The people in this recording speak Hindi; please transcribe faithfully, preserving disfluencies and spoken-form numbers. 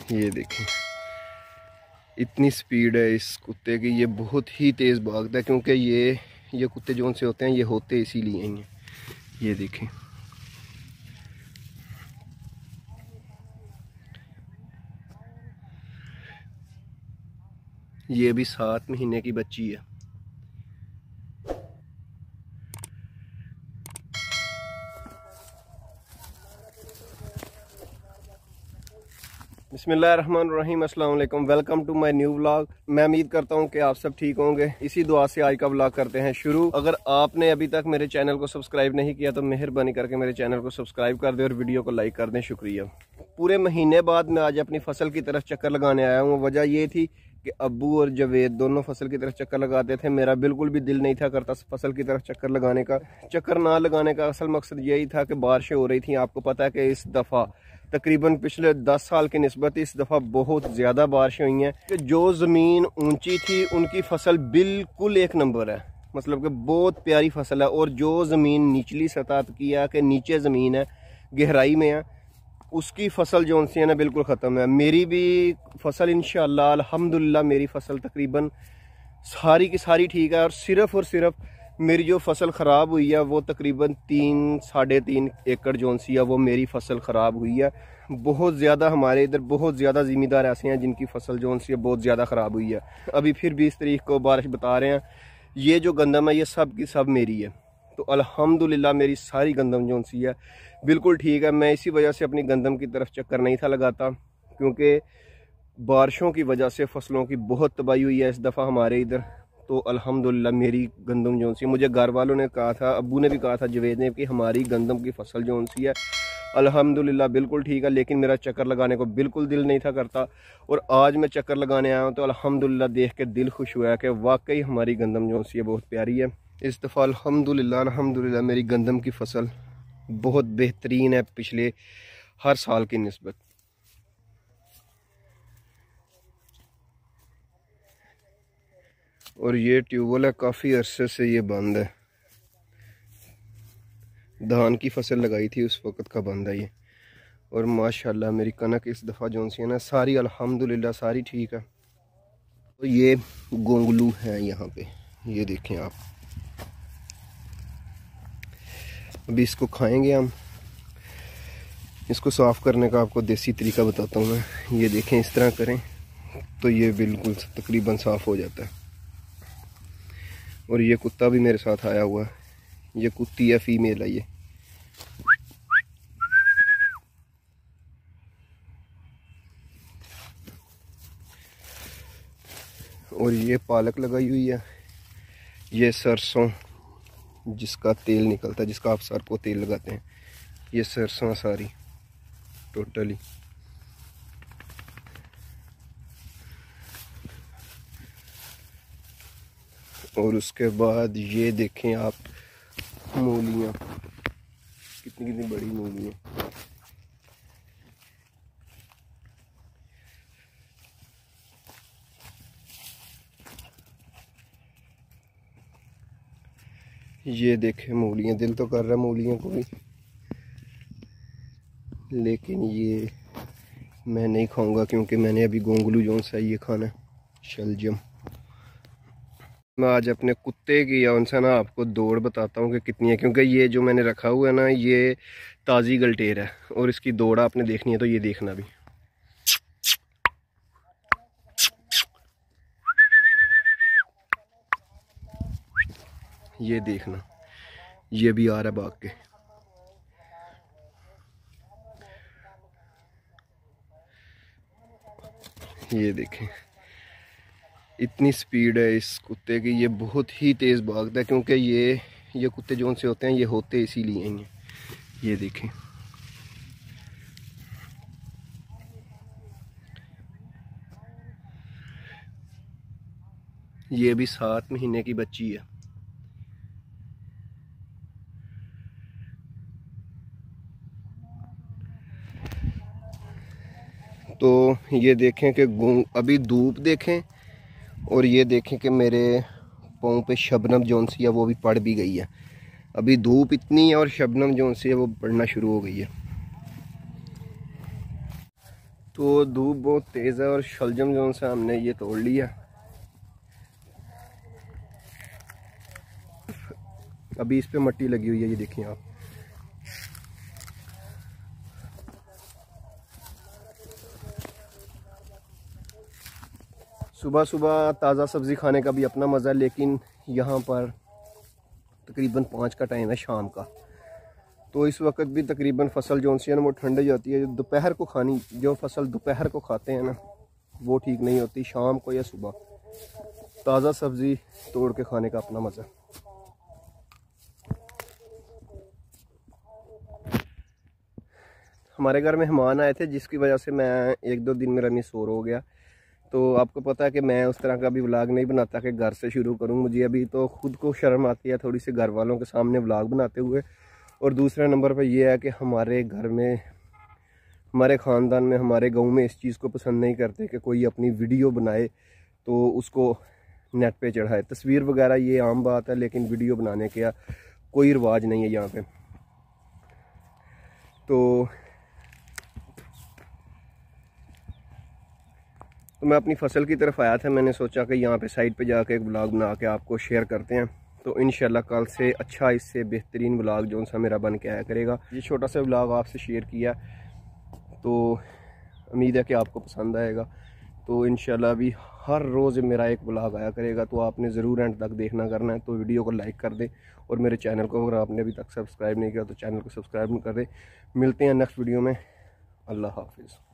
ये देखें इतनी स्पीड है इस कुत्ते की, ये बहुत ही तेज़ भागता है क्योंकि ये ये कुत्ते जो से होते हैं ये होते इसीलिए ही हैं। ये देखें ये भी सात महीने की बच्ची है। बिस्मिल्लाहिर्रहमानिर्रहीम, अस्सलाम वालेकुम, welcome to my new vlog. मैं उम्मीद करता हूं कि आप सब ठीक होंगे। इसी दुआ से आज का व्लॉग करते हैं शुरू। अगर आपने अभी तक मेरे चैनल को सब्सक्राइब नहीं किया तो मेहरबानी करके मेरे चैनल को सब्सक्राइब कर दें और वीडियो को लाइक कर दें, शुक्रिया। पूरे महीने बाद मैं आज अपनी फसल की तरफ चक्कर लगाने आया हूँ। वजह ये थी कि अब्बू और जवेद दोनों फसल की तरफ चक्कर लगाते थे। मेरा बिल्कुल भी दिल नहीं था करता फसल की तरफ चक्कर लगाने का। चक्कर ना लगाने का असल मकसद यही था कि बारिशें हो रही थी। आपको पता है कि इस दफ़ा तकरीबन पिछले दस साल की निस्बत इस दफ़ा बहुत ज़्यादा बारिशें हुई हैं कि जो ज़मीन ऊंची थी उनकी फसल बिल्कुल एक नंबर है, मतलब कि बहुत प्यारी फसल है। और जो ज़मीन निचली सतह की है कि नीचे ज़मीन है, गहराई में है, उसकी फसल जो सी है ना बिल्कुल ख़त्म है। मेरी भी फसल इंशाअल्लाह अल्हम्दुलिल्लाह मेरी फसल तकरीबन सारी की सारी ठीक है। और सिर्फ़ और सिर्फ मेरी जो फसल ख़राब हुई है वो तकरीबन तीन साढ़े तीन एकड़ जो सी है वो मेरी फसल ख़राब हुई है। बहुत ज़्यादा हमारे इधर बहुत ज़्यादा ज़मींदार ऐसे हैं जिनकी फसल जो सी है बहुत ज़्यादा ख़राब हुई है। अभी फिर बीस तारीख को बारिश बता रहे हैं। ये जो गंदम है ये सब की सब मेरी है। तो अल्हम्दुलिल्लाह मेरी सारी गंदम जो सी है बिल्कुल ठीक है। मैं इसी वजह से अपनी गंदम की तरफ चक्कर नहीं था लगाता क्योंकि बारिशों की वजह से फसलों की बहुत तबाही हुई है इस दफ़ा हमारे इधर। तो अल्हम्दुलिल्लाह मेरी गंदम जो सी, मुझे घर वालों ने कहा था, अब्बू ने भी कहा था, जवेद ने, कि हमारी गंदम की फसल जो सी है अल्हम्दुलिल्लाह बिल्कुल ठीक है। लेकिन मेरा चक्कर लगाने को बिल्कुल दिल नहीं था करता। और आज मैं चक्कर लगाने आया हूँ तो अल्हम्दुलिल्लाह देख के दिल खुश हुआ है कि वाकई हमारी गंदम जो सी है बहुत प्यारी है। इस दफ़ा अल्हम्दुलिल्लाह अल्हम्दुलिल्लाह मेरी गंदम की फसल बहुत बेहतरीन है पिछले हर साल की निस्बत। और ये ट्यूबवेल है, काफ़ी अरसे से ये बंद है। धान की फसल लगाई थी उस वक़्त का बंद है ये। और माशाल्लाह मेरी कनक इस दफ़ा जो सी है ना सारी अल्हम्दुलिल्लाह सारी ठीक है। तो ये गोंगलू है यहाँ पे, ये देखें आप। अभी इसको खाएंगे हम। इसको साफ़ करने का आपको देसी तरीका बताता हूँ मैं। ये देखें इस तरह करें तो ये बिल्कुल तकरीबन साफ़ हो जाता है। और ये कुत्ता भी मेरे साथ आया हुआ है। ये कुत्ती है, फीमेल है ये। और ये पालक लगाई हुई है। ये सरसों जिसका तेल निकलता है, जिसका आप सर को तेल लगाते हैं, ये सरसों सारी टोटली। और उसके बाद ये देखें आप मूलियाँ, कितनी कितनी बड़ी मूलियाँ। ये देखें मूलियाँ, दिल तो कर रहा है मूलियों को भी, लेकिन ये मैं नहीं खाऊंगा क्योंकि मैंने अभी गोंगलू जो सा ये खाना है, शलजम। मैं आज अपने कुत्ते की या उनसे ना आपको दौड़ बताता हूँ कि कितनी है, क्योंकि ये जो मैंने रखा हुआ है ना ये ताज़ी गलटेर है और इसकी दौड़ आपने देखनी है तो ये देखना भी। ये देखना, ये भी आ रहा है भाग के। ये देखें इतनी स्पीड है इस कुत्ते की, ये बहुत ही तेज़ भागता है क्योंकि ये ये कुत्ते जो से होते हैं ये होते इसीलिए ही हैं। ये देखें ये भी सात महीने की बच्ची है। तो ये देखें कि अभी धूप देखें और ये देखें कि मेरे पाँव पे शबनम जोन सी है वो भी पड़ भी गई है। अभी धूप इतनी है और शबनम जोन सी है वो पड़ना शुरू हो गई है। तो धूप बहुत तेज़ है और शलजम जो से हमने ये तोड़ लिया। अभी इस पे मट्टी लगी हुई है, ये देखिए आप। सुबह सुबह ताज़ा सब्ज़ी खाने का भी अपना मज़ा है, लेकिन यहाँ पर तकरीबन पाँच का टाइम है शाम का, तो इस वक्त भी तकरीबन फसल जो सी है ना वो ठंड जाती है। दोपहर को खानी, जो फसल दोपहर को खाते हैं ना वो ठीक नहीं होती, शाम को या सुबह ताज़ा सब्ज़ी तोड़ के खाने का अपना मज़ा। हमारे घर मेहमान आए थे जिसकी वजह से मैं एक दो दिन मेरा मिस और हो गया। तो आपको पता है कि मैं उस तरह का भी व्लॉग नहीं बनाता कि घर से शुरू करूं, मुझे अभी तो खुद को शर्म आती है थोड़ी सी घर वालों के सामने व्लॉग बनाते हुए। और दूसरे नंबर पर यह है कि हमारे घर में, हमारे ख़ानदान में, हमारे गांव में इस चीज़ को पसंद नहीं करते कि कोई अपनी वीडियो बनाए तो उसको नेट पे चढ़ाए। तस्वीर वगैरह ये आम बात है, लेकिन वीडियो बनाने का कोई रिवाज नहीं है यहाँ पे। तो तो मैं अपनी फ़सल की तरफ आया था, मैंने सोचा कि यहाँ पे साइड पे जाके एक व्लॉग बना के आपको शेयर करते हैं। तो इंशाल्लाह कल से अच्छा, इससे बेहतरीन व्लॉग जो सा मेरा बन के आया करेगा। ये छोटा सा व्लॉग आपसे शेयर किया, तो उम्मीद है कि आपको पसंद आएगा। तो इंशाल्लाह अभी हर रोज़ मेरा एक व्लॉग आया करेगा, तो आपने ज़रूर एंड तक देखना करना है। तो वीडियो को लाइक कर दें और मेरे चैनल को अगर आपने अभी तक सब्सक्राइब नहीं किया तो चैनल को सब्सक्राइब कर दें। मिलते हैं नेक्स्ट वीडियो में। अल्लाह हाफिज़।